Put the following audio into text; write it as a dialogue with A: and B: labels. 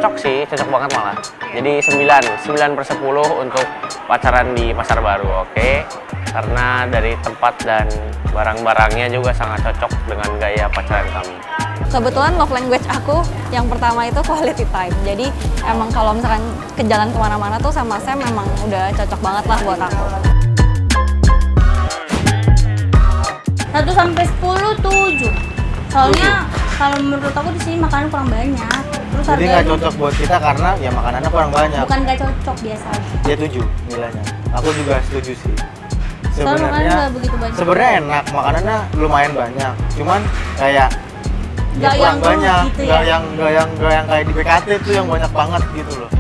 A: cocok sih, cocok banget malah. Jadi 9/10 untuk pacaran di Pasar Baru, oke? Karena dari tempat dan barang-barangnya juga sangat cocok dengan gaya pacaran kami.
B: Kebetulan love language aku yang pertama itu quality time. Jadi emang kalau misalkan ke jalan kemana-mana tuh sama Sam memang udah cocok banget lah buat aku.
C: 1 sampai 10, 7. Soalnya kalau menurut aku di sini makanan kurang banyak. Terus
D: Jadi nggak cocok buat kita karena ya makanannya kurang banyak.
C: Bukan nggak cocok, biasa aja.
D: Dia 7 nilainya. Aku juga setuju sih.
C: Soalnya makanannya nggak begitu banyak.
D: Sebenarnya enak, makanannya lumayan banyak. Cuman kayak
C: Nggak
D: kurang
C: yang
D: banyak,
C: gitu
D: nggak
C: ya.
D: yang kayak di BKT tuh yang banyak banget gitu loh.